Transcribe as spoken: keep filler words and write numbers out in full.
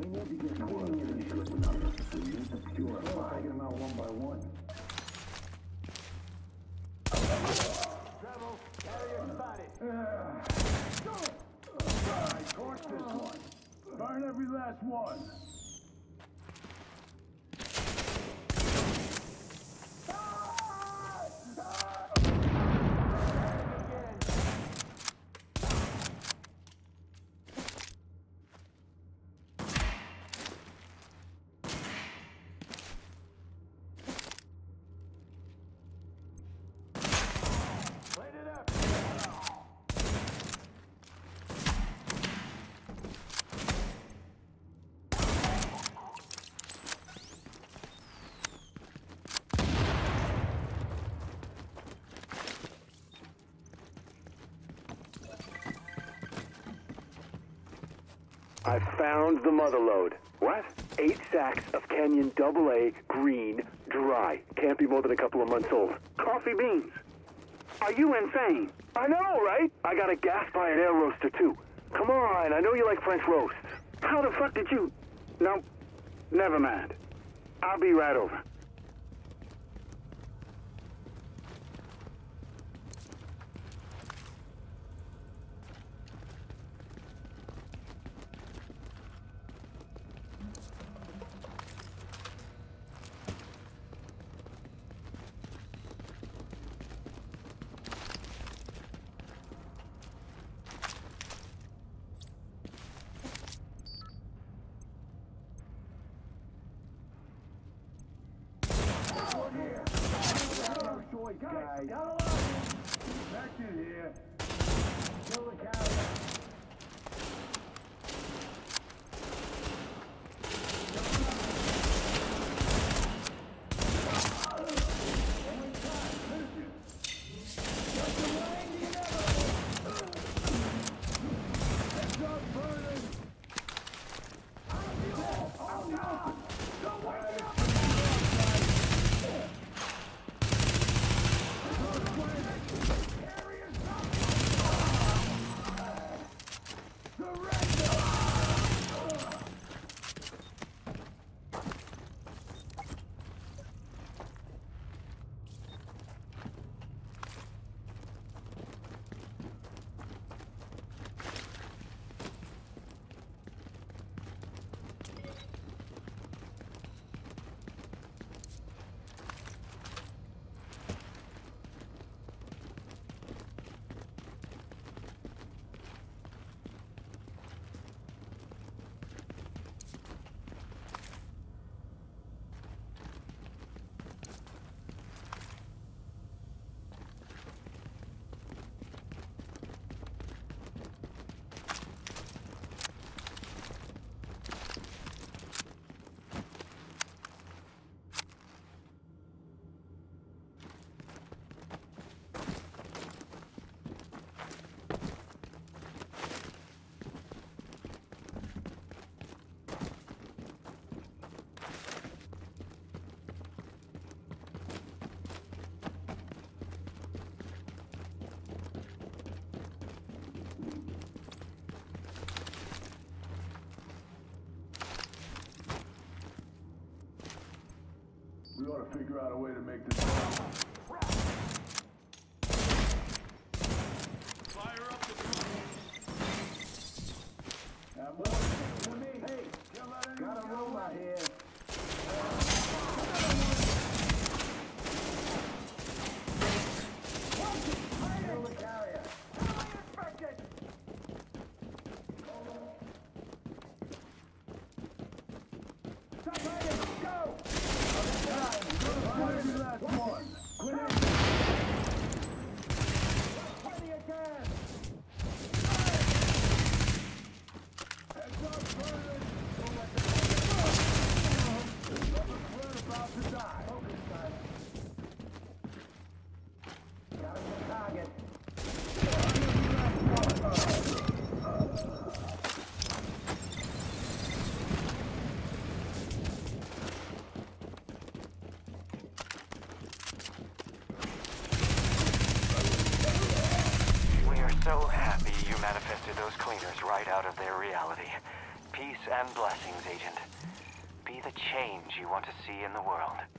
Burn every last one. I found the mother lode. What? Eight sacks of Kenyan double A green dry. Can't be more than a couple of months old. Coffee beans. Are you insane? I know, right? I got a gas-fired air roaster too. Come on, I know you like French roasts. How the fuck did you... No, never mind. I'll be right over. Guys, back in here. Kill the carrier. We ought to figure out a way to make this happen. Fire up the drone. Have more for me. Hey, got a robot here. Kill the carrier. Infected. Stop hiding. Go. Last one. Grenade. Plenty of gas. Heads up, burning. Don't let the We're about to die. Focus time. Got him on target. So happy you manifested those cleaners right out of their reality. Peace and blessings, Agent. Be the change you want to see in the world.